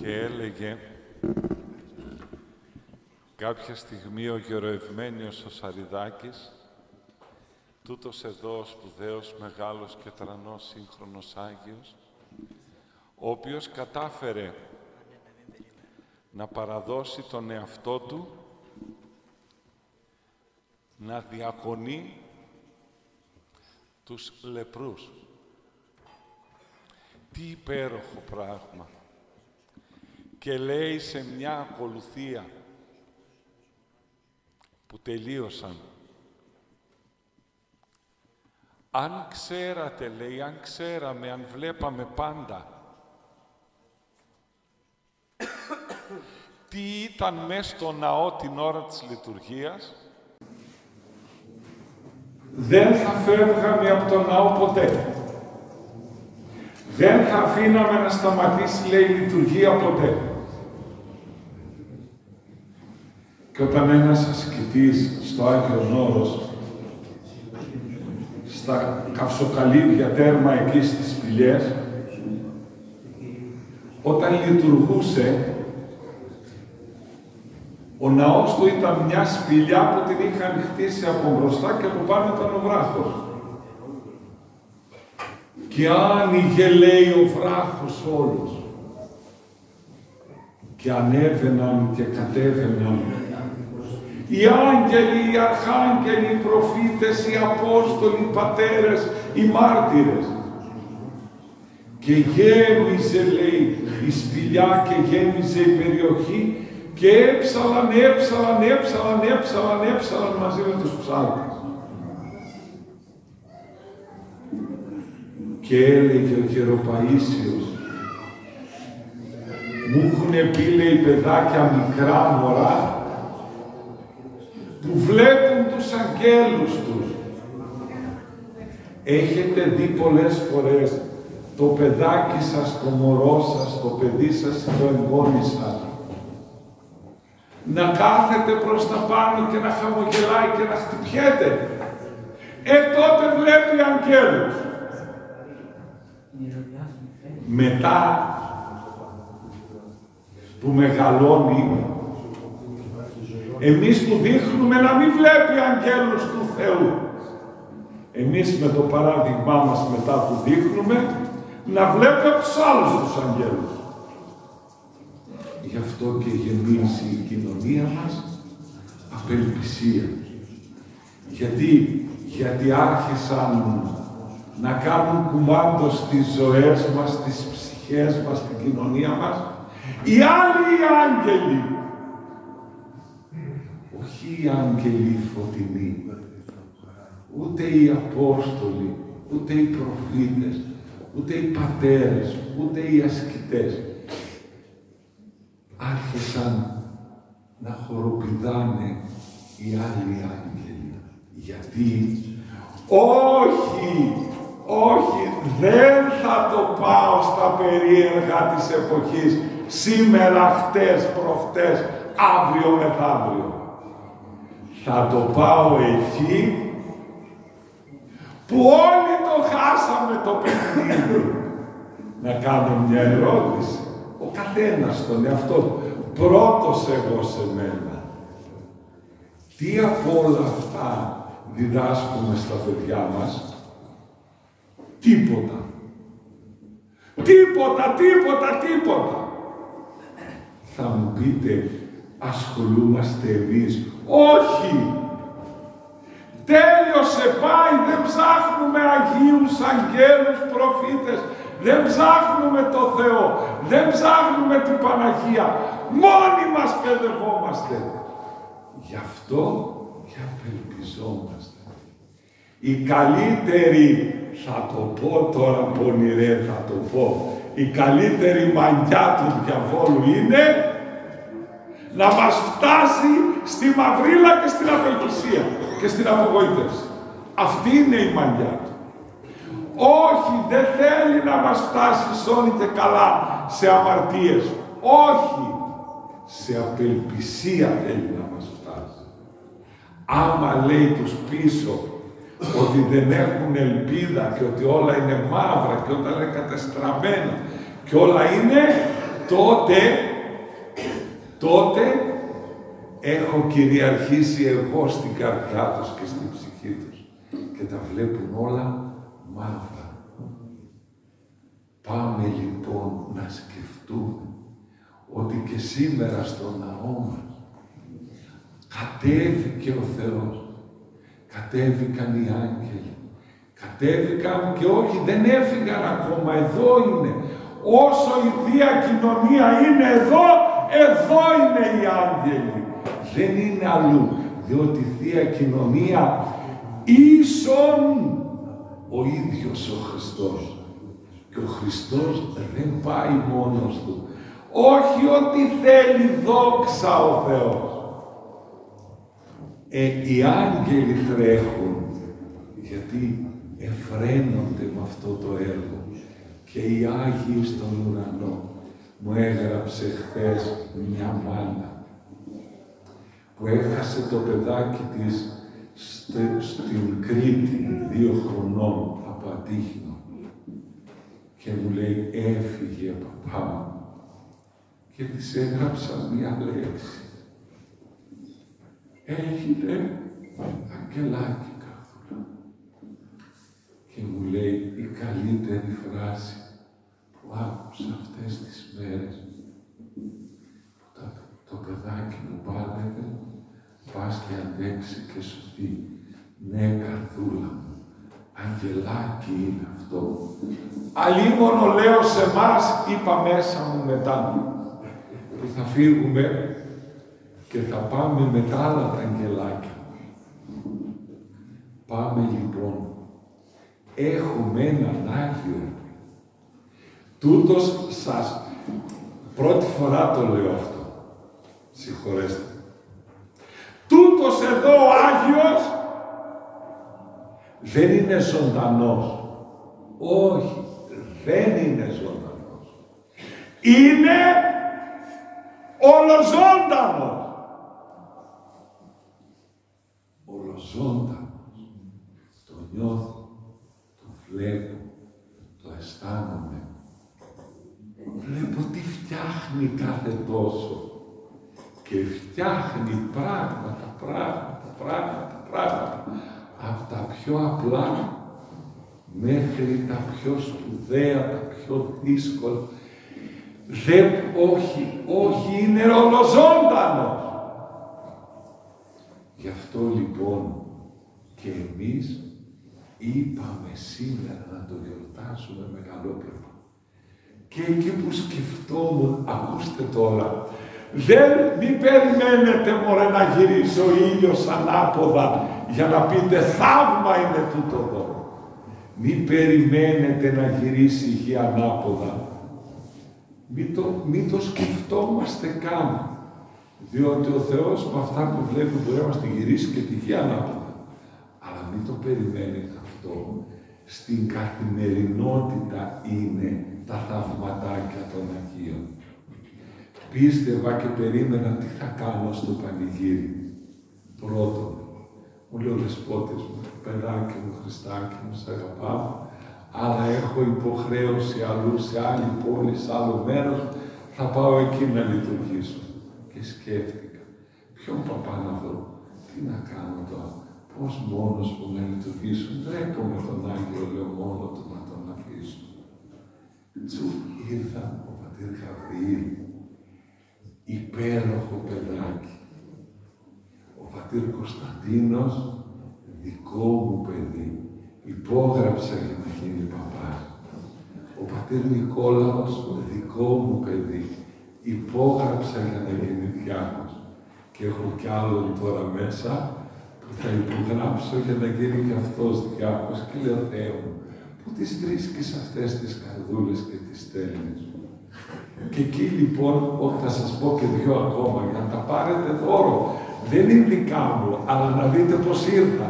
Και έλεγε κάποια στιγμή ο γεροευμένιος ο Σαριδάκης, τούτος εδώ ο σπουδαίος, μεγάλος και τρανός σύγχρονος Άγιος, ο οποίος κατάφερε να παραδώσει τον εαυτό του να διακονεί τους λεπρούς. Τι υπέροχο πράγμα! Και λέει σε μια ακολουθία που τελείωσαν. Αν ξέρατε, λέει, αν ξέραμε, αν βλέπαμε πάντα τι ήταν μέσα στο ναό την ώρα της λειτουργίας, δεν θα φεύγαμε από τον ναό ποτέ. Δεν θα αφήναμε να σταματήσει, λέει, η λειτουργία ποτέ. Και όταν ένας ασκητής στο Άγιον Όρος, στα καυσοκαλύβια τέρμα εκεί στις σπηλιές, όταν λειτουργούσε, ο ναός του ήταν μια σπηλιά που την είχαν χτίσει από μπροστά και από πάνω ήταν ο βράχος. Και άνοιγε, λέει, ο βράχος όλος. Και ανέβαιναν και κατέβαιναν οι άγγελοι, οι αρχάγγελοι, οι προφήτες, οι απόστολοι, οι πατέρες, οι μάρτυρες. Και γέμιζε, λέει, η σπηλιά και γέμιζε η περιοχή και έψαλαν μαζί με τους ψάλτες. Και έλεγε ο Γεροπαΐσιος, μου έχουνε πει, λέει, παιδάκια μικρά μωρά, που βλέπουν τους αγγέλους τους. Έχετε δει πολλές φορές το παιδάκι σας, το μωρό σας, το παιδί σας, το εγγόνι σας, να κάθεται προς τα πάνω και να χαμογελάει και να χτυπιέται. Τότε βλέπει αγγέλους. Μετά που μεγαλώνει, εμείς του δείχνουμε να μην βλέπει αγγέλους του Θεού. Εμείς με το παράδειγμά μας μετά του δείχνουμε να βλέπει από τους άλλους τους αγγέλους. Γι' αυτό και γεμίζει η κοινωνία μας απελπισία. Γιατί άρχισαν να κάνουν κουμάντο στις ζωές μας, στις ψυχές μας, στην κοινωνία μας, οι άλλοι οι άγγελοι. Όχι οι άγγελοι φωτεινοί, ούτε οι Απόστολοι, ούτε οι προφήτες, ούτε οι πατέρες, ούτε οι ασκητές. Άρχισαν να χοροπηδάνε οι άλλοι άγγελοι. Γιατί? Όχι, δεν θα το πάω στα περίεργα της εποχής, σήμερα, χτες, προχτές, αύριο μεθαύριο. Θα το πάω εκεί που όλοι το χάσαμε το παιχνίδι. Να κάνω μια ερώτηση. Ο καθένας τον εαυτό του. Πρώτος εγώ σε μένα. Τι από όλα αυτά διδάσκουμε στα παιδιά μας? Τίποτα. Θα μου πείτε, ασχολούμαστε εμείς? Όχι! Τέλειωσε, πάει, δεν ψάχνουμε Αγίους, Αγγέλους, προφήτες, δεν ψάχνουμε το Θεό, δεν ψάχνουμε την Παναγία, μόνοι μας παιδευόμαστε. Γι' αυτό και απελπιζόμαστε. Οι καλύτεροι, θα το πω τώρα πονηρέ, θα το πω, η καλύτερη μαγιά του διαβόλου είναι να μας φτάσει στη μαυρίλα και στην απελπισία και στην απογοήτευση. Αυτή είναι η μαγιά του. Όχι, δεν θέλει να μας φτάσει σώνει και καλά σε αμαρτίες. Όχι, σε απελπισία θέλει να μας φτάσει. Άμα λέει τους πίσω ότι δεν έχουν ελπίδα και ότι όλα είναι μαύρα και όλα είναι κατεστραμμένα και όλα είναι, τότε έχω κυριαρχήσει εγώ στην καρδιά τους και στην ψυχή τους και τα βλέπουν όλα μαύρα. Πάμε λοιπόν να σκεφτούμε ότι και σήμερα στο ναό μας κατέβηκε ο Θεός, κατέβηκαν οι άγγελοι, κατέβηκαν και όχι δεν έφυγαν ακόμα, εδώ είναι. Όσο η Θεία Κοινωνία είναι εδώ, εδώ είναι οι άγγελοι. Δεν είναι αλλού, διότι η Θεία Κοινωνία ίσον ο ίδιος ο Χριστός. Και ο Χριστός δεν πάει μόνος του. Όχι ότι θέλει δόξα ο Θεός. Οι άγγελοι τρέχουν, γιατί εφραίνονται με αυτό το έργο. Και οι Άγιοι στον ουρανό. Μου έγραψε χθες μια μάνα που έχασε το παιδάκι της στην Κρήτη, 2 χρονών, από ατύχημα. Και μου λέει, έφυγε παπά μου. Και της έγραψα μια λέξη. Έγινε αγγελάκι, καρδούλα. Και μου λέει η καλύτερη φράση που άκουσα αυτές τις μέρες. Το παιδάκι μου πάλευε, πας και αντέξει και σωθεί. Ναι, καρδούλα μου, αγγελάκι είναι αυτό. Αλίμονο λέω σε μας, είπα μέσα μου μετά, που θα φύγουμε και θα πάμε με τα άλλα τα αγγελάκια. Πάμε λοιπόν. Έχουμε έναν Άγιο. Τούτος σας, πρώτη φορά το λέω αυτό. Συγχωρέστε. Τούτος εδώ ο Άγιος δεν είναι ζωντανός. Όχι, δεν είναι ζωντανός. Είναι ολοζώντανος. Ολοζώντανος. Το νιώθω, το βλέπω, το αισθάνομαι. Βλέπω τι φτιάχνει κάθε τόσο. Και φτιάχνει πράγματα, από τα πιο απλά μέχρι τα πιο σπουδαία, τα πιο δύσκολα. Όχι, είναι ολοζώντανος. Γι' αυτό λοιπόν και εμείς είπαμε σήμερα να το γιορτάσουμε μεγαλόπρεπα. Και εκεί που σκεφτόμουν, ακούστε τώρα, μην περιμένετε μωρέ να γυρίσει ο ήλιος ανάποδα για να πείτε θαύμα είναι τούτο εδώ. Μην περιμένετε να γυρίσει η γη ανάποδα. Μην το σκεφτόμαστε καν. Διότι ο Θεός με αυτά που βλέπει μπορεί να μας τη γυρίσει και τη γη ανάποδα. Αλλά μην το περιμένετε αυτό. Στην καθημερινότητα είναι τα θαυματάκια των Αγίων. Πίστευα και περίμενα τι θα κάνω στο πανηγύρι. Πρώτον, μου λέει ο Δεσπότης μου, παιδάκι μου, Χριστάκι μου, σ' αγαπάω, αλλά έχω υποχρέωση αλλού, σε άλλη πόλη, σε άλλο μέρος, θα πάω εκεί να λειτουργήσω. Και σκέφτηκα, ποιον παπά να βρω, τι να κάνω τώρα, πώς μόνος μου να λειτουργήσω, ντρέπομαι τον Άγιο, λέω μόνο του να τον αφήσω. Τσου ήρθα ο πατήρ Γαβριήλ, υπέροχο παιδάκι. Ο πατήρ Κωνσταντίνος, δικό μου παιδί, υπόγραψα για να γίνει παπάς. Ο πατήρ Νικόλαος, δικό μου παιδί, υπόγραψα για να γίνει διάκος. Και έχω κι άλλον τώρα μέσα που θα υπογράψω για να γίνει κι αυτός διάκος. Και λέω, Θεέ μου, πού τις βρίσκεις αυτές τις καρδούλες και τις στέλνεις. Και εκεί λοιπόν, θα σας πω και 2 ακόμα, για να τα πάρετε δώρο. Δεν είναι δικά μου, αλλά να δείτε πώς ήρθα.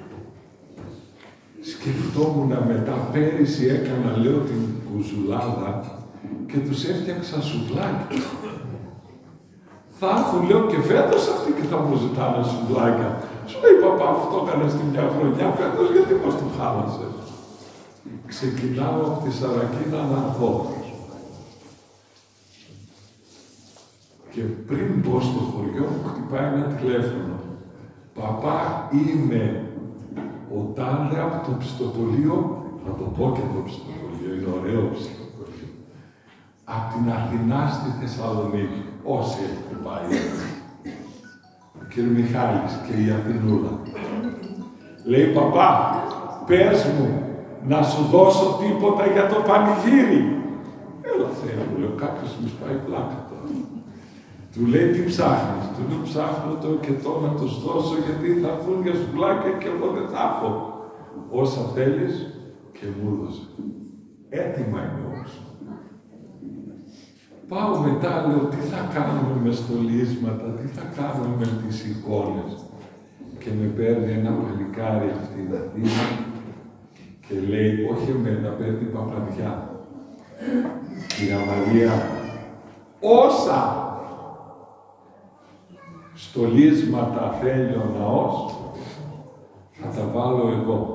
Σκεφτόμουν μετά, πέρυσι έκανα, λέω, την κουζουλάδα και τους έφτιαξα σουβλάκια. Θα έρθουν, λέω, και φέτος αυτοί και θα μου ζητάνε σουβλάκια. Σου λέει, παπά, αυτό έκανες τη μια χρονιά, φέτος γιατί μας το χάλασες. Ξεκινάω από τη Σαρακίνα να δω. Και πριν μπω στο χωριό μου χτυπάει ένα τηλέφωνο. Παπά, είμαι ο Τάδε από το πιστοπολείο, θα το πω και το πιστοπολείο, είναι ωραίο πιστοπολείο, από την Αθηνά στη Θεσσαλονίκη, όσοι έχουν πάει. Ο κ. Μιχάλης και η Αθηνούλα. Λέει, παπά, πες μου, να σου δώσω τίποτα για το πανηγύρι. Έλα, Θεέ μου, λέω, κάποιος μου σπάει πλάκα τώρα. Του λέει, τι ψάχνεις. Του λέω, ψάχνω το και το να τους δώσω, γιατί θα έρθουν για σουβλάκια και εγώ δεν θα έχω. Όσα θέλεις και μου δώσε. Έτοιμα είναι όμως. Πάω μετά, λέω, τι θα κάνουμε με στολίσματα, τι θα κάνουμε με τις εικόνες. Και με παίρνει ένα παλικάρι αυτή την Αθήνα και λέει, όχι εμένα, παίρνει παπαδιά. Κυρία Μαρία, όσα στολίσματα θέλει ο ναός, θα τα βάλω εγώ.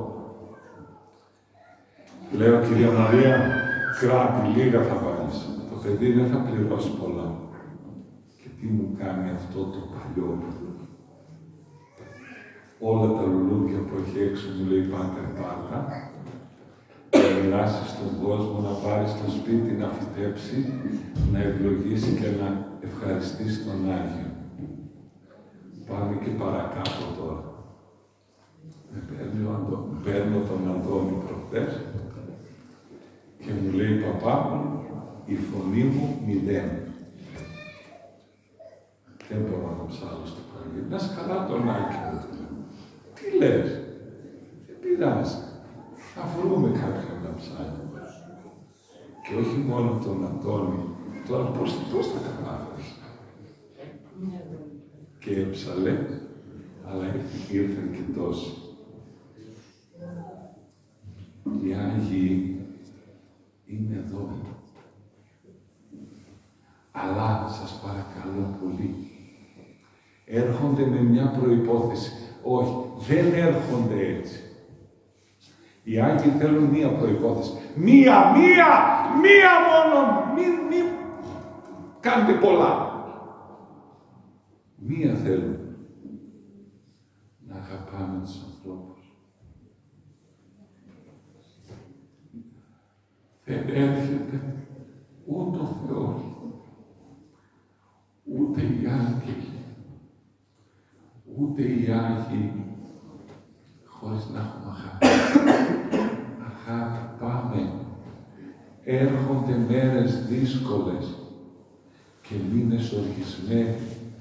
Λέω, κυρία Μαρία, κράτη, λίγα θα βάλεις. Το παιδί δεν θα πληρώσει πολλά. Και τι μου κάνει αυτό το παλιό. Όλα τα λουλούδια που έχει έξω μου λέει πάτερ πάρτα, να μοιράσει στον κόσμο, να πάρει στο σπίτι, να φυτέψει, να ευλογήσει και να ευχαριστήσει τον Άγιο. Πάμε και παρακάτω τώρα. Παίρνω τον Αντώνη προχτές και μου λέει, παπά μου, η φωνή μου 0. Δεν μπορώ να ψάλω στο Παναγία. Να σκαλά τον Άγιο. Τι λες, δεν πειράζει. Θα βρούμε κάποιον να ψάλει. Και όχι μόνο τον Αντώνη. Τώρα πώς θα κατάφερες. Και έψαλε, αλλά ήρθαν και τόσοι. Οι Άγιοι είναι εδώ. Αλλά, σας παρακαλώ πολύ, έρχονται με μια προϋπόθεση. Όχι, δεν έρχονται έτσι. Οι Άγιοι θέλουν μία προϋπόθεση. Μία μόνο! Μην κάνετε πολλά. Μία θέλουν. Να αγαπάμε τους ανθρώπους. Δεν έρχεται ούτε ο Θεός, ούτε οι άγγελοι, ούτε οι Άγιοι, χωρίς να έχουμε αγάπη. Αγάπη, πάμε. Έρχονται μέρες δύσκολες και μήνες οργισμένοι.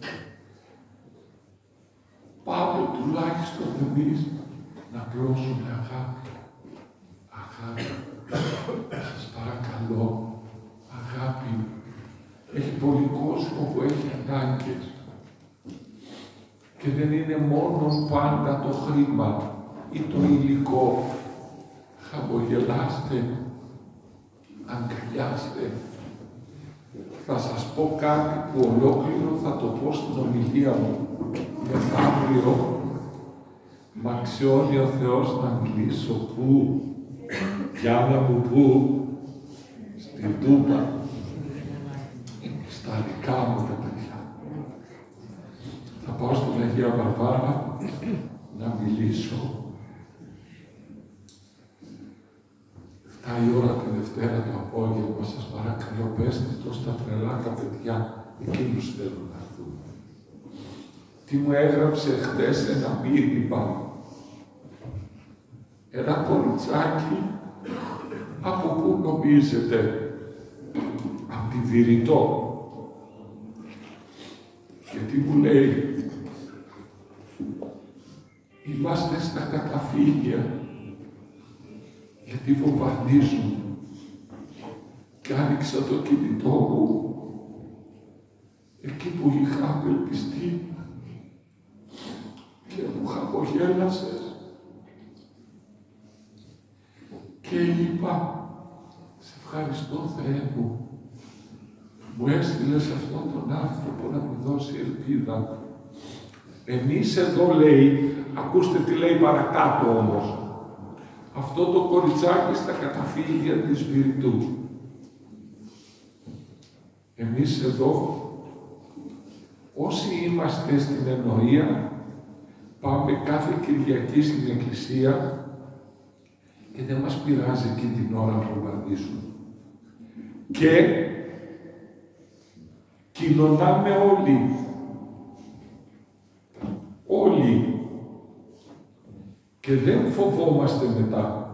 Πάμε τουλάχιστον εμείς να πλώσουμε αγάπη. Αγάπη. Σας παρακαλώ. Αγάπη. Έχει πολύ κόσμο που έχει ανάγκες. Και δεν είναι μόνο πάντα το χρήμα ή το υλικό. Χαμογελάστε. Αγκαλιάστε. Θα σας πω κάτι που ολόκληρο θα το πω στην ομιλία μου. Μεθαύριο, μ' αξιώνει ο Θεός να μιλήσω πού, για να μου πού, στην Τούπα, στα δικά μου τα παιδιά. Θα πάω στην Αγία Βαρβάρα να μιλήσω. 7 η ώρα τη Δευτέρα το απόγευμα, σας παρακαλώ, πέστε το στα τρελά τα παιδιά, εκείνους θέλουν να έρθουν. Τι μου έγραψε χτες ένα μήνυμα. Ένα κοριτσάκι, από πού νομίζετε, από τη Βηρητό. Και τι μου λέει, είμαστε στα καταφύγια, γιατί βομβαρδίζουν. Και άνοιξα το κινητό μου, εκεί που είχα απελπιστεί, και μου χαμογέλασες. Και είπα, σε ευχαριστώ Θεέ μου, μου έστειλες αυτόν τον άνθρωπο να μου δώσει ελπίδα. Εμείς εδώ, λέει, ακούστε τι λέει παρακάτω όμως, αυτό το κοριτσάκι στα καταφύγια της Βηρητού. Εμείς εδώ Όσοι είμαστε στην εννοία, πάμε κάθε Κυριακή στην εκκλησία και δεν μας πειράζει εκείνη την ώρα που βαδίζουν. Και κοινωνάμε όλοι. Όλοι. Και δεν φοβόμαστε μετά.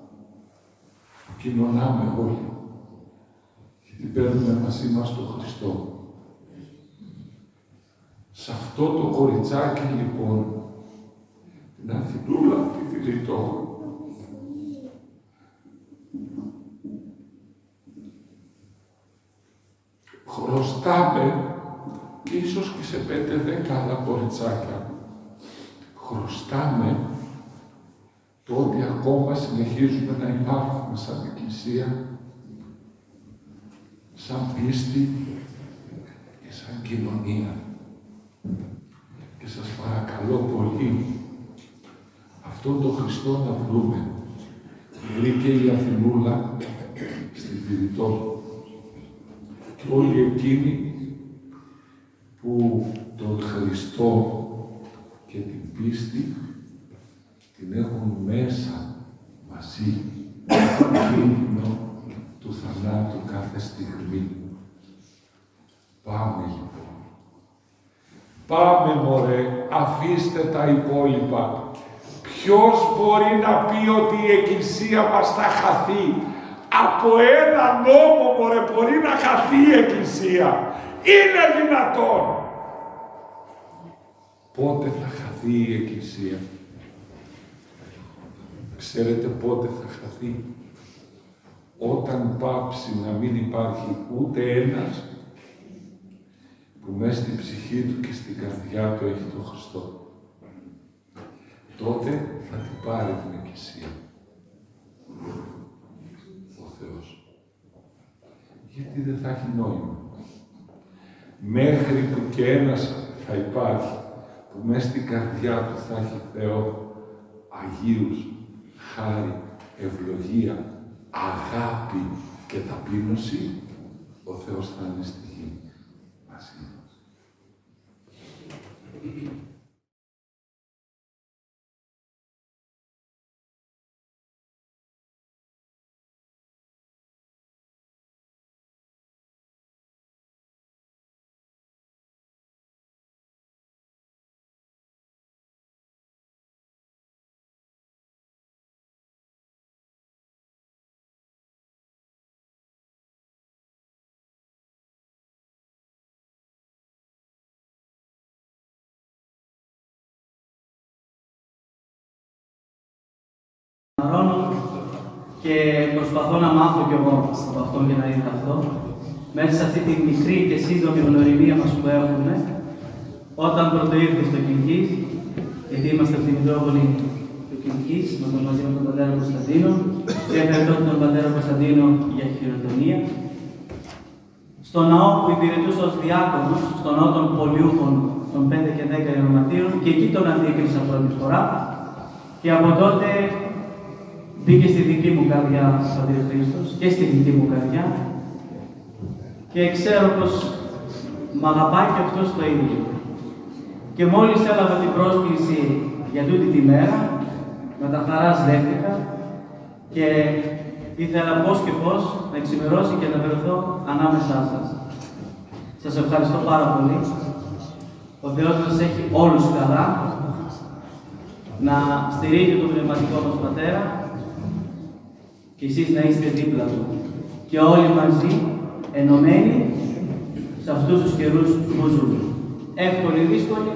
Κοινωνάμε όλοι. Γιατί παίρνουμε μαζί μας τον Χριστό. Σε αυτό το κοριτσάκι λοιπόν, την Αθηνούλα, τη Βηρητό, χρωστάμε, ίσως και σε 5-10 άλλα κοριτσάκια, χρωστάμε το ότι ακόμα συνεχίζουμε να υπάρχουμε σαν Εκκλησία, σαν πίστη και σαν κοινωνία. Και σας παρακαλώ πολύ, αυτόν τον Χριστό να βρούμε. Βρήκε η Αθηνούλα στη Βηρητό. Και όλοι εκείνοι που τον Χριστό και την πίστη την έχουν μέσα μαζί, στον κίνδυνο του θανάτου κάθε στιγμή. Πάμε λοιπόν. Πάμε μωρέ, αφήστε τα υπόλοιπα. Ποιος μπορεί να πει ότι η Εκκλησία μας θα χαθεί? Από ένα νόμο μωρέ μπορεί να χαθεί η Εκκλησία. Είναι δυνατόν? Πότε θα χαθεί η Εκκλησία? Ξέρετε πότε θα χαθεί? Όταν πάψει να μην υπάρχει ούτε ένας που μέσα στην ψυχή του και στην καρδιά του έχει τον Χριστό. Τότε θα την πάρει την Εκκλησία. Ο Θεός. Γιατί δεν θα έχει νόημα. Μέχρι που και ένας θα υπάρχει που μέσα στην καρδιά του θα έχει Θεό, Αγίους, χάρη, ευλογία, αγάπη και ταπείνωση, ο Θεός θα είναι στη γη μαζί μας. Και προσπαθώ να μάθω κι εγώ από αυτόν και να διδαχθώ. Μέσα σε αυτή τη μικρή και σύντομη γνωριμία μας που έχουμε, όταν πρωτοήρθε στο Κιλκής, γιατί είμαστε από τη Μητρόπολη του Κιλκής, μαζί με τον πατέρα Κωνσταντίνο, και έφερε τότε τον πατέρα Κωνσταντίνο για χειροτονία. Στο ναό που υπηρετούσα ως διάκονος, στο ναό των Πολιούχων των 5 και 10 Ιερωματείων, και εκεί τον αντίκρισα πρώτη φορά. Και από τότε μπήκε στη δική μου καρδιά ο Πατήρ Χρήστος και στη δική μου καρδιά και ξέρω πως μ' αγαπάει και αυτός το ίδιο. Και μόλις έλαβα την πρόσκληση για τούτη τη μέρα, με τα χαράς δέχτηκα και ήθελα πώς και πώς να εξημερώσει και να βρεθώ ανάμεσά σας. Σας ευχαριστώ πάρα πολύ. Ο Θεός μας έχει όλους καλά, να στηρίζει τον πνευματικό μας Πατέρα και εσείς να είστε δίπλα του. Και όλοι μαζί, ενωμένοι, σε αυτούς τους καιρούς που ζούμε. Εύκολη ή δύσκολη,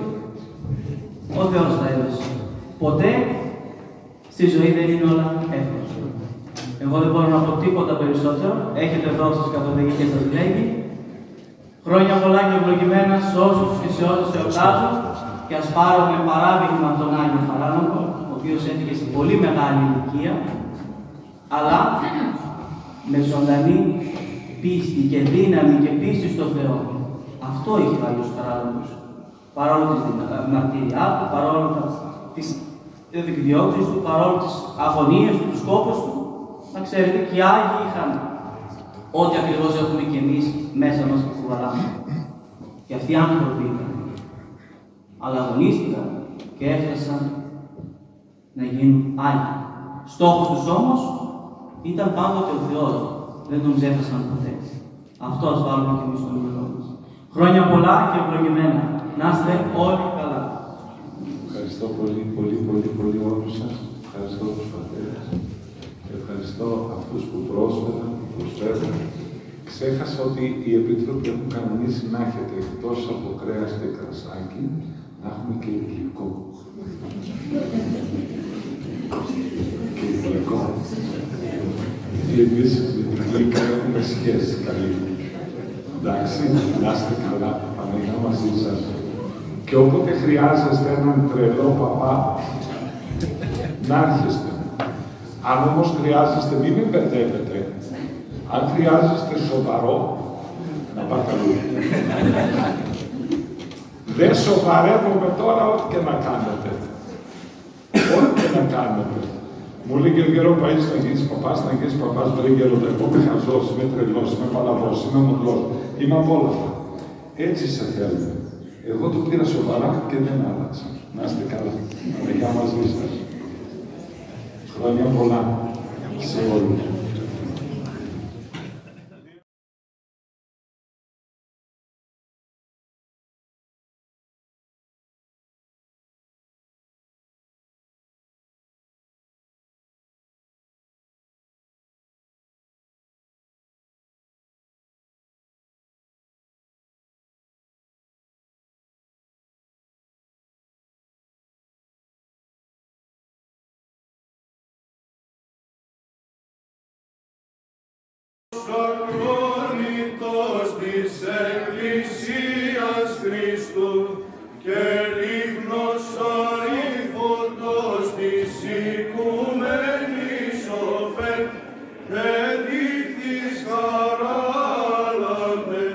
ο Θεός θα έδωσε. Ποτέ στη ζωή δεν είναι όλα εύκολα. Εγώ δεν μπορώ να πω τίποτα περισσότερο. Έχετε δώσει σας καθοδηγεί και σας λέγει. Χρόνια πολλά και ευλογημένα σε όσους και σε όσους εορτάζουν. Και ας πάρουμε παράδειγμα τον Άγιο Χαράλαμπο, ο οποίος έφυγε σε πολύ μεγάλη ηλικία, αλλά με ζωντανή πίστη και δύναμη και πίστη στο Θεό. Αυτό είχε ο Άγιος Χαράλαμπος. Παρόλο τη μαρτυριά του, παρόλο τις εκδιώξεις του, παρόλο τις αγωνίες του, τους κόπους του, να ξέρετε και οι Άγιοι είχαν ό,τι ακριβώς έχουμε και εμείς μέσα μας που κουβαλάμε. Και αυτοί οι άνθρωποι ήταν. αλλά αγωνίστηκαν και έφτασαν να γίνουν Άγιοι. Στόχος τους όμως ήταν πάντοτε ο Θεός. Δεν τον ξέχασαν ποτέ. Αυτό ας βάλουμε και εμείς στο μυαλό μας. Χρόνια πολλά και ευλογημένα. Να είστε όλοι καλά. Ευχαριστώ πολύ όλους σας. Ευχαριστώ τους πατέρες. Ευχαριστώ αυτούς που πρόσφεραν, που προσφέρουν. Ξέχασα ότι οι επίτροποι έχουν κανονίσει να έχετε εκτός από κρέας και κρασάκι, να έχουμε και γλυκό. Και γλυκό. Και εμείς με τη γλυκά έχουμε σχέση καλή. Εντάξει, να είστε καλά, Παναγιά μαζί σας. Και όποτε χρειάζεστε έναν τρελό παπά, να έρχεστε. Αν όμως χρειάζεστε, μην με μπερδεύετε. Αν χρειάζεστε σοβαρό, να πάτε αλλού. Δεν σοβαρεύομαι τώρα ό,τι και να κάνετε. Ό,τι και να κάνετε. Μου λέει και ο γερό Παΐς να γίνεις παπάς, να γίνεις παπάς, βρε γερόντα. Εγώ είμαι χαζός, είμαι τρελός, είμαι παλαβός, είμαι μοντλός. Είμαι από όλα αυτά. Έτσι σε θέλουμε. Εγώ το πήρα σοβαρά και δεν άλλαξα. Να είστε καλά. Παναγιά μαζί σας. Χρόνια πολλά σε όλους. Ακρόνητος της Εκκλησίας Χριστού και λίχνος αριθμός της οικουμένης οφέλ, εδείχθης χαράλαμπες,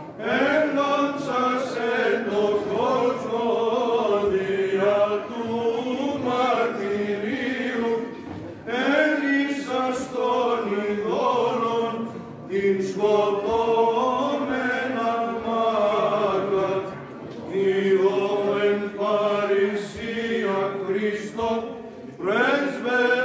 ενόψασε το κόσμο δια του μαρτυρίου, έλυσας των ειδών την σκοτώμενα μάγκα, Υιό εν παρησία Χριστό, πρέσβε